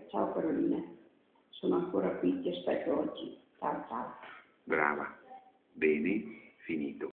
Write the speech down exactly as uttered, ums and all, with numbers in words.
ciao Carolina, sono ancora qui, ti aspetto oggi. Ciao ciao. Brava. Bene, finito.